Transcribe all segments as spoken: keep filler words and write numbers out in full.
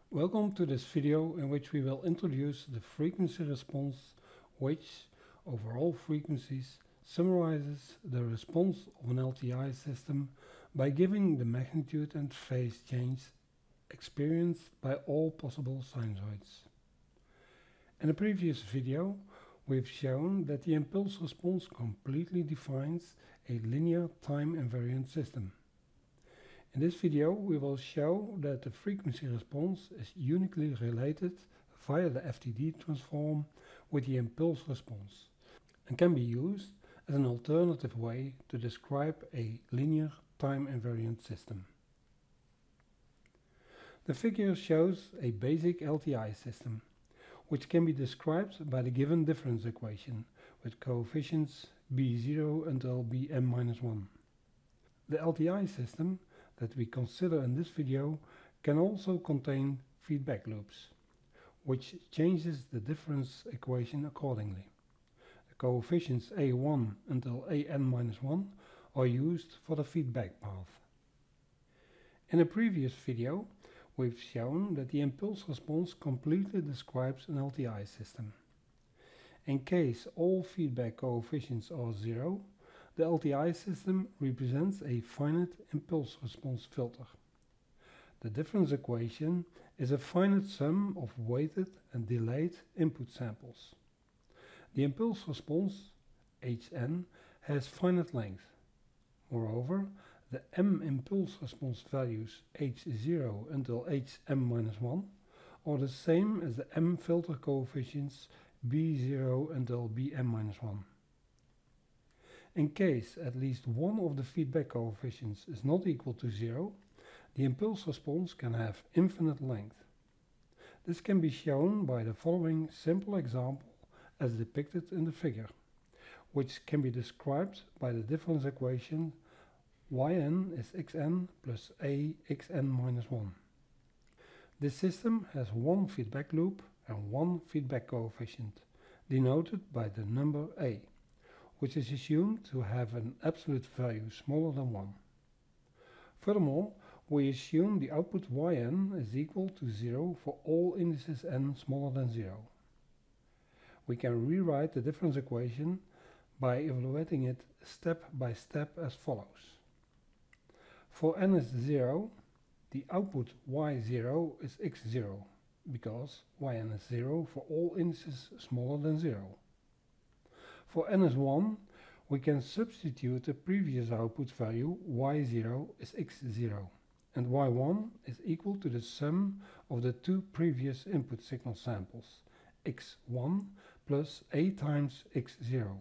Welcome to this video in which we will introduce the frequency response, which, over all frequencies, summarizes the response of an L T I system by giving the magnitude and phase change experienced by all possible sinusoids. In a previous video, we've shown that the impulse response completely defines a linear time invariant system. In this video, we will show that the frequency response is uniquely related via the F T D transform with the impulse response and can be used as an alternative way to describe a linear time invariant system. The figure shows a basic L T I system, which can be described by the given difference equation with coefficients b zero until bm minus one. The L T I system that we consider in this video can also contain feedback loops, which changes the difference equation accordingly. The coefficients a one until an minus one are used for the feedback path. In a previous video, we've shown that the impulse response completely describes an L T I system. In case all feedback coefficients are zero, the L T I system represents a finite impulse response filter. The difference equation is a finite sum of weighted and delayed input samples. The impulse response, Hn, has finite length. Moreover, the m impulse response values h zero until hm minus one are the same as the m filter coefficients b zero until bm minus one. In case at least one of the feedback coefficients is not equal to zero, the impulse response can have infinite length. This can be shown by the following simple example as depicted in the figure, which can be described by the difference equation yn is xn plus a xn minus one. This system has one feedback loop and one feedback coefficient, denoted by the number a, which is assumed to have an absolute value smaller than one. Furthermore, we assume the output yn is equal to zero for all indices n smaller than zero. We can rewrite the difference equation by evaluating it step by step as follows. For n is zero, the output y zero is x zero, because yn is zero for all indices smaller than zero. For n is one, we can substitute the previous output value y zero is x zero, and y one is equal to the sum of the two previous input signal samples, x one plus a times x zero.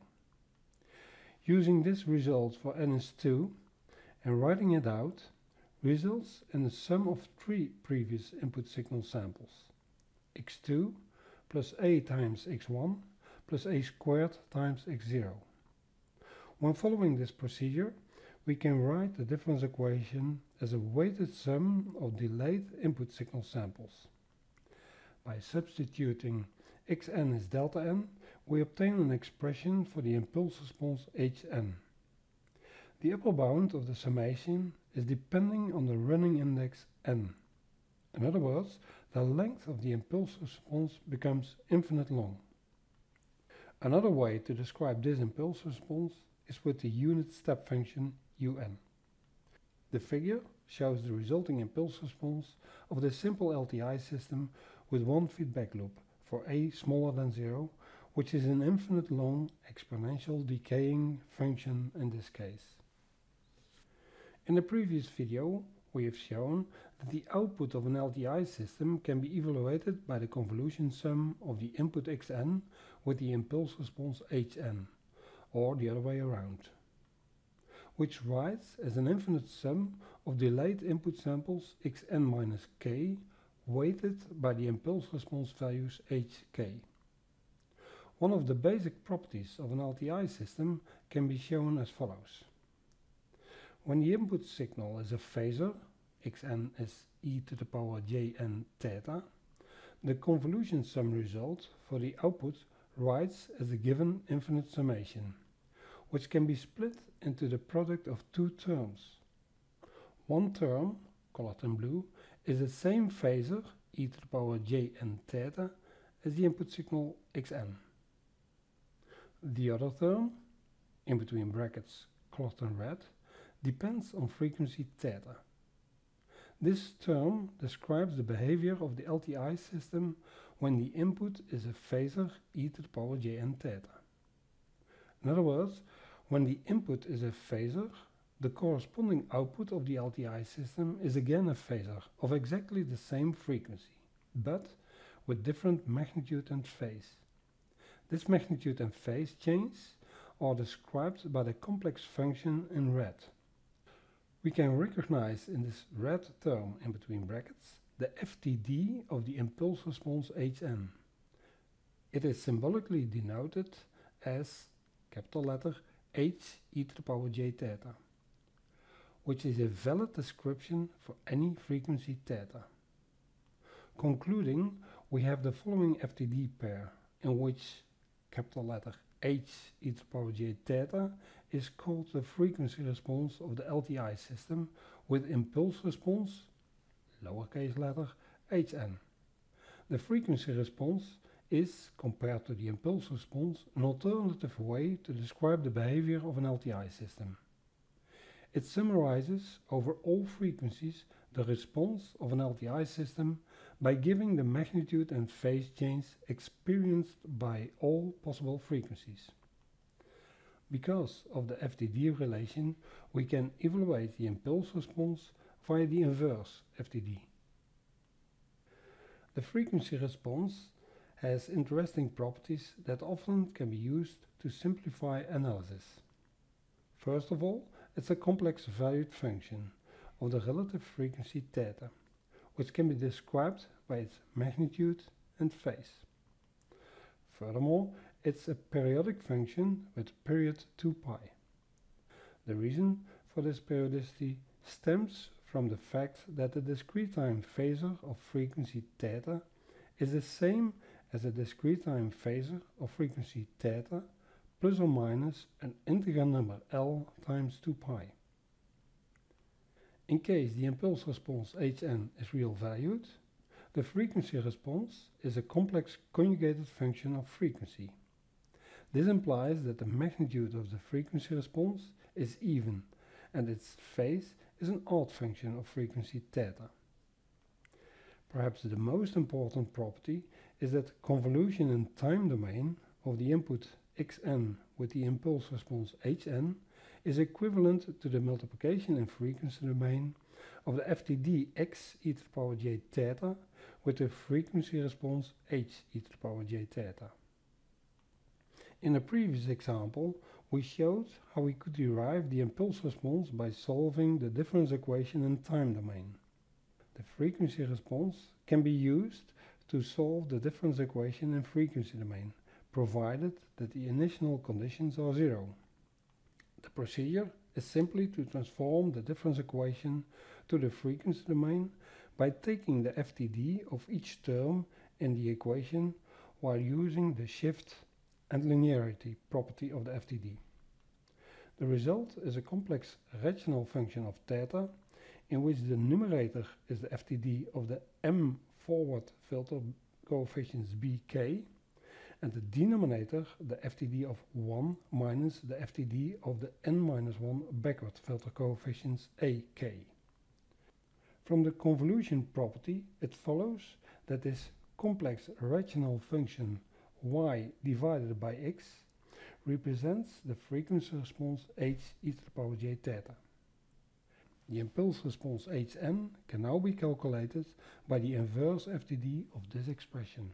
Using this result for n is two and writing it out results in the sum of three previous input signal samples, x two plus a times x one plus a squared times x zero. When following this procedure, we can write the difference equation as a weighted sum of delayed input signal samples. By substituting xn is delta n, we obtain an expression for the impulse response Hn. The upper bound of the summation is depending on the running index n. In other words, the length of the impulse response becomes infinite long. Another way to describe this impulse response is with the unit step function un. The figure shows the resulting impulse response of the simple L T I system with one feedback loop for a smaller than zero, which is an infinite long exponential decaying function in this case. In the previous video, we have shown that the output of an L T I system can be evaluated by the convolution sum of the input xn with the impulse response Hn, or the other way around, which writes as an infinite sum of delayed input samples xn minus k weighted by the impulse response values hk. One of the basic properties of an L T I system can be shown as follows. When the input signal is a phasor, xn is e to the power jn theta, the convolution sum result for the output writes as the given infinite summation, which can be split into the product of two terms. One term, colored in blue, is the same phasor e to the power j n theta as the input signal xn. The other term, in between brackets clothed in red, depends on frequency theta. This term describes the behavior of the L T I system when the input is a phasor e to the power j n theta. In other words, when the input is a phasor, the corresponding output of the L T I system is again a phasor of exactly the same frequency, but with different magnitude and phase. This magnitude and phase change are described by the complex function in red. We can recognize in this red term in between brackets the F T D of the impulse response Hn. It is symbolically denoted as capital letter h e to the power j theta, which is a valid description for any frequency theta. Concluding, we have the following F T D pair, in which capital letter h e to the power j theta is called the frequency response of the L T I system with impulse response, lowercase letter, hn. The frequency response is, compared to the impulse response, an alternative way to describe the behavior of an L T I system. It summarizes over all frequencies the response of an L T I system by giving the magnitude and phase change experienced by all possible frequencies. Because of the F T D relation, we can evaluate the impulse response via the inverse F T D. The frequency response has interesting properties that often can be used to simplify analysis. First of all, it's a complex valued function of the relative frequency theta, which can be described by its magnitude and phase. Furthermore, it's a periodic function with period two pi. The reason for this periodicity stems from the fact that the discrete time phasor of frequency theta is the same as a discrete time phasor of frequency theta plus or minus an integer number L times two pi. In case the impulse response Hn is real valued, the frequency response is a complex conjugated function of frequency. This implies that the magnitude of the frequency response is even and its phase is an odd function of frequency theta. Perhaps the most important property is that convolution in time domain of the input xn with the impulse response hn is equivalent to the multiplication in frequency domain of the F T D x e to the power j theta with the frequency response h e to the power j theta. In a previous example, we showed how we could derive the impulse response by solving the difference equation in time domain. The frequency response can be used to solve the difference equation in frequency domain, provided that the initial conditions are zero. The procedure is simply to transform the difference equation to the frequency domain by taking the F T D of each term in the equation while using the shift and linearity property of the F T D. The result is a complex rational function of theta in which the numerator is the F T D of the m forward filter coefficients bk and the denominator the F T D of one minus the F T D of the n minus one backward filter coefficients ak. From the convolution property, it follows that this complex rational function y divided by x represents the frequency response h e to the power j theta. The impulse response hn can now be calculated by the inverse F T D of this expression.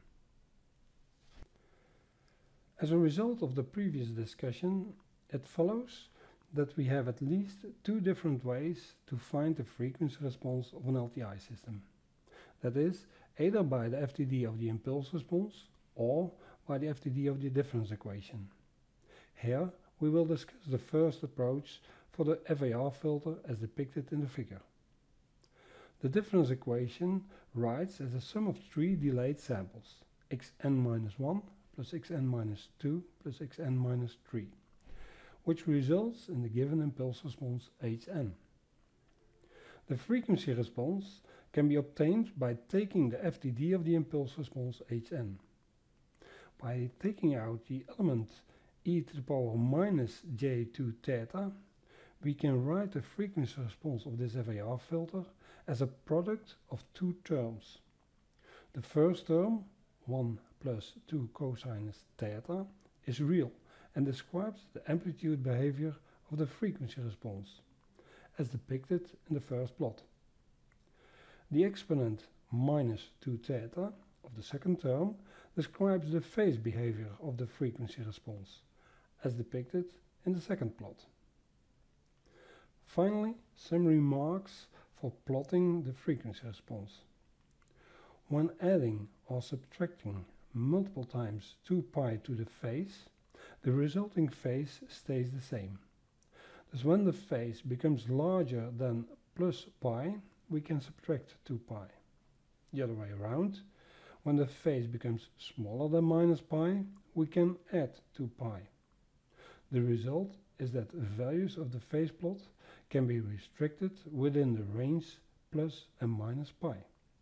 As a result of the previous discussion, it follows that we have at least two different ways to find the frequency response of an L T I system. That is, either by the F T D of the impulse response or by the F T D of the difference equation. Here we will discuss the first approach for the F A R filter as depicted in the figure. The difference equation writes as a sum of three delayed samples, xn minus one plus xn minus two plus xn minus three, which results in the given impulse response hn. The frequency response can be obtained by taking the F T D of the impulse response Hn. By taking out the element e to the power minus j two theta, we can write the frequency response of this F A R filter as a product of two terms. The first term, one plus two cosinus theta, is real and describes the amplitude behavior of the frequency response, as depicted in the first plot. The exponent minus two theta of the second term describes the phase behavior of the frequency response, as depicted in the second plot. Finally, some remarks for plotting the frequency response. When adding or subtracting multiple times two pi to the phase, the resulting phase stays the same. Thus when the phase becomes larger than plus pi, we can subtract two pi. The other way around, when the phase becomes smaller than minus pi, we can add two pi. The result is that values of the phase plot can be restricted within the range plus and minus pi.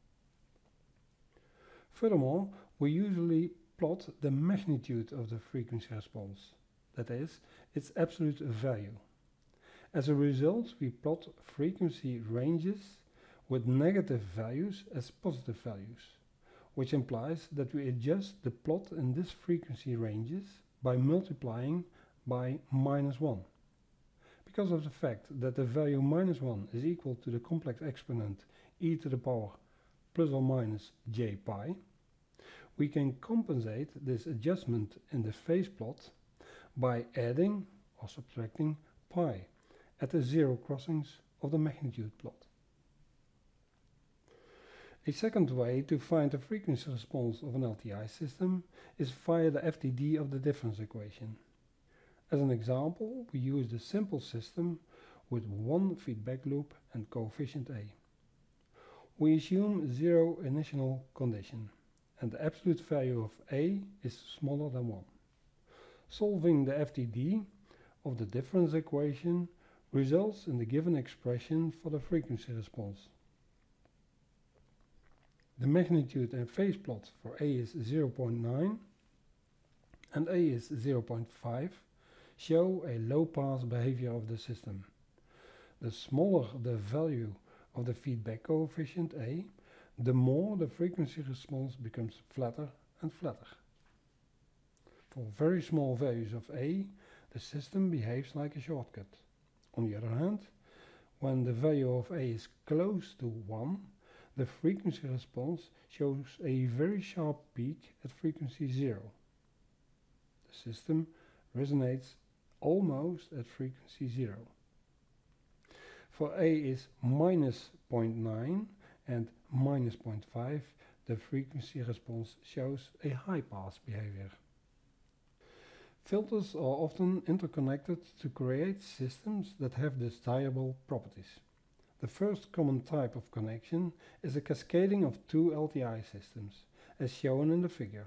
Furthermore, we usually plot the magnitude of the frequency response, that is, its absolute value. As a result, we plot frequency ranges with negative values as positive values, which implies that we adjust the plot in these frequency ranges by multiplying by minus one. Because of the fact that the value minus one is equal to the complex exponent e to the power plus or minus j pi, we can compensate this adjustment in the phase plot by adding or subtracting pi at the zero crossings of the magnitude plot. A second way to find the frequency response of an L T I system is via the F T D of the difference equation. As an example, we use the simple system with one feedback loop and coefficient A. We assume zero initial condition, and the absolute value of A is smaller than one. Solving the F T D of the difference equation results in the given expression for the frequency response. The magnitude and phase plot for A is zero point nine and A is zero point five show a low pass behavior of the system. The smaller the value of the feedback coefficient A, the more the frequency response becomes flatter and flatter. For very small values of A, the system behaves like a shortcut. On the other hand, when the value of A is close to one, the frequency response shows a very sharp peak at frequency zero. The system resonates almost at frequency zero. For A is minus zero point nine and minus zero point five, the frequency response shows a high pass behavior. Filters are often interconnected to create systems that have desirable properties. The first common type of connection is a cascading of two L T I systems, as shown in the figure.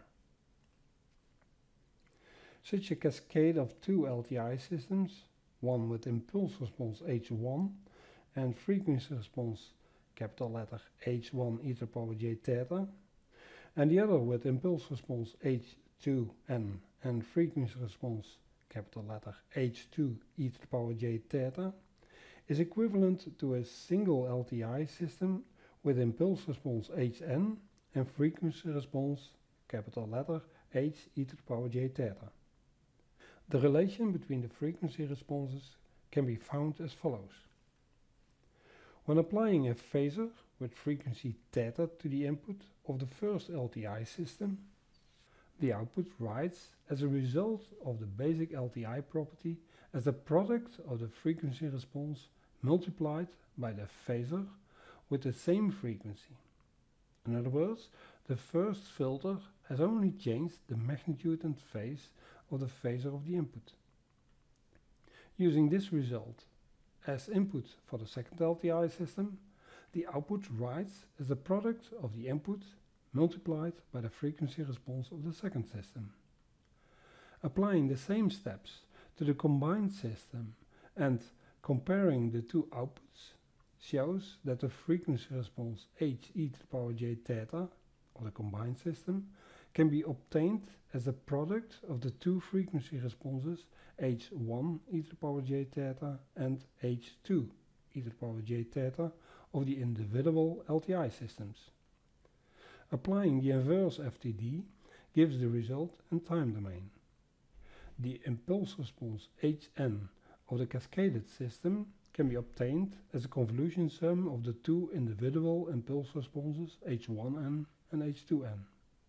Such a cascade of two L T I systems, one with impulse response H one and frequency response capital letter H one e to the power j theta, and the other with impulse response H two n and frequency response capital letter H two e to the power j theta, is equivalent to a single L T I system with impulse response Hn and frequency response capital letter H e to the power j theta. The relation between the frequency responses can be found as follows. When applying a phasor with frequency theta to the input of the first L T I system, the output writes as a result of the basic L T I property as the product of the frequency response multiplied by the phasor with the same frequency. In other words, the first filter has only changed the magnitude and phase of the phasor of the input. Using this result as input for the second L T I system, the output writes as the product of the input multiplied by the frequency response of the second system. Applying the same steps to the combined system and comparing the two outputs shows that the frequency response h e to the power j theta of the combined system can be obtained as a product of the two frequency responses h one e to the power j theta and h two e to the power j theta of the individual L T I systems. Applying the inverse F T D gives the result in time domain. The impulse response Hn of the cascaded system can be obtained as a convolution sum of the two individual impulse responses h one n and h two n.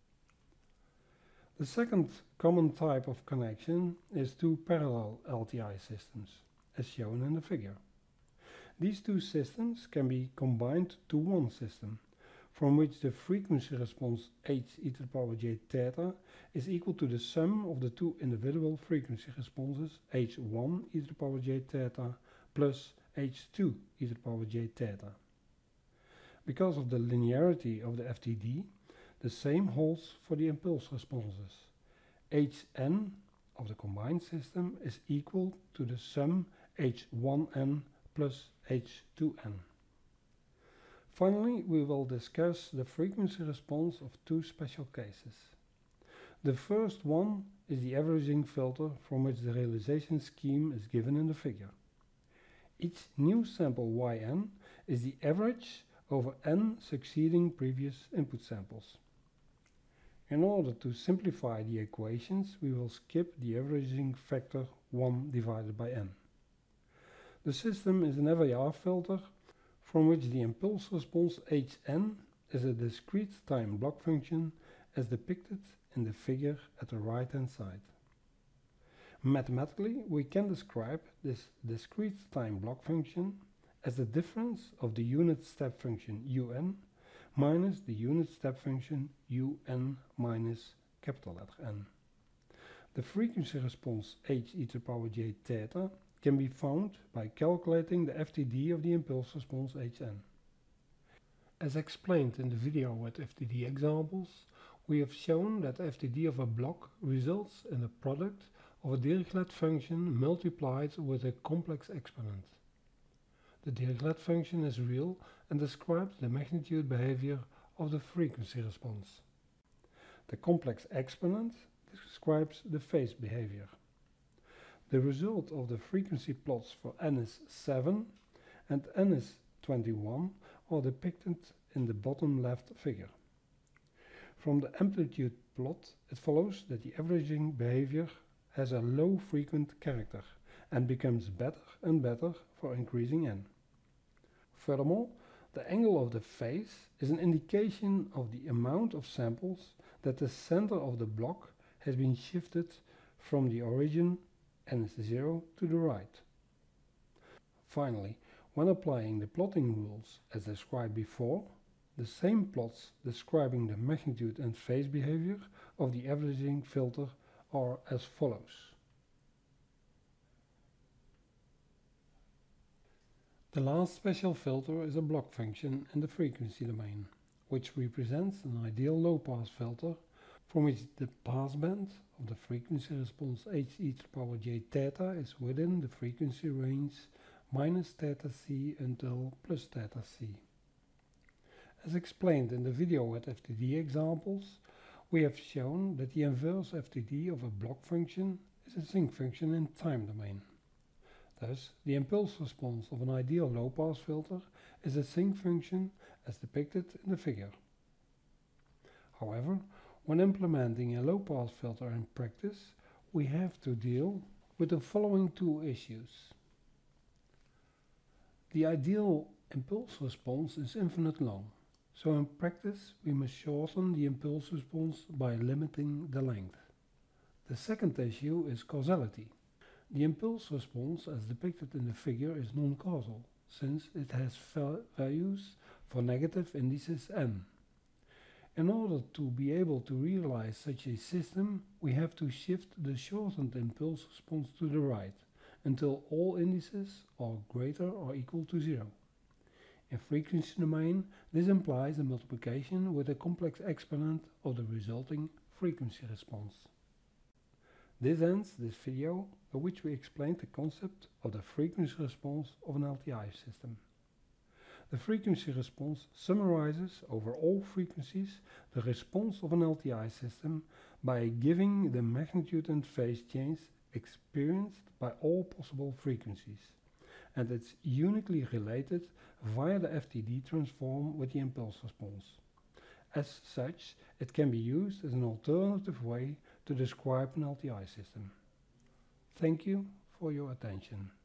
The second common type of connection is two parallel L T I systems, as shown in the figure. These two systems can be combined to one system, from which the frequency response h e to the power j theta is equal to the sum of the two individual frequency responses h one e to the power j theta plus h two e to the power j theta. Because of the linearity of the F T D, the same holds for the impulse responses. Hn of the combined system is equal to the sum h one n plus h two n. Finally, we will discuss the frequency response of two special cases. The first one is the averaging filter, from which the realization scheme is given in the figure. Each new sample yn is the average over n succeeding previous input samples. In order to simplify the equations, we will skip the averaging factor one divided by n. The system is an F A R filter, from which the impulse response Hn is a discrete time block function as depicted in the figure at the right hand side. Mathematically, we can describe this discrete time block function as the difference of the unit step function un minus the unit step function un minus capital letter N. The frequency response h e to the power j theta can be found by calculating the F T D of the impulse response Hn. As explained in the video with F T D examples, we have shown that the F T D of a block results in the product of a Dirichlet function multiplied with a complex exponent. The Dirichlet function is real and describes the magnitude behavior of the frequency response. The complex exponent describes the phase behavior. The result of the frequency plots for n is seven and n is twenty-one are depicted in the bottom left figure. From the amplitude plot, it follows that the averaging behavior has a low frequent character and becomes better and better for increasing n. Furthermore, the angle of the phase is an indication of the amount of samples that the center of the block has been shifted from the origin n is zero to the right. Finally, when applying the plotting rules as described before, the same plots describing the magnitude and phase behavior of the averaging filter are as follows. The last special filter is a block function in the frequency domain, which represents an ideal low-pass filter from which the passband of the frequency response h e to the power j theta is within the frequency range minus theta c until plus theta c. As explained in the video with F T D examples, we have shown that the inverse F T D of a block function is a sinc function in time domain. Thus, the impulse response of an ideal low-pass filter is a sinc function as depicted in the figure. However, when implementing a low-pass filter in practice, we have to deal with the following two issues. The ideal impulse response is infinite long, so in practice we must shorten the impulse response by limiting the length. The second issue is causality. The impulse response as depicted in the figure is non-causal, since it has values for negative indices n. In order to be able to realize such a system, we have to shift the shortened impulse response to the right until all indices are greater or equal to zero. In frequency domain, this implies a multiplication with a complex exponent of the resulting frequency response. This ends this video, in which we explained the concept of the frequency response of an L T I system. The frequency response summarizes over all frequencies the response of an L T I system by giving the magnitude and phase change experienced by all possible frequencies, and it's uniquely related via the F T D transform with the impulse response. As such, it can be used as an alternative way to describe an L T I system. Thank you for your attention.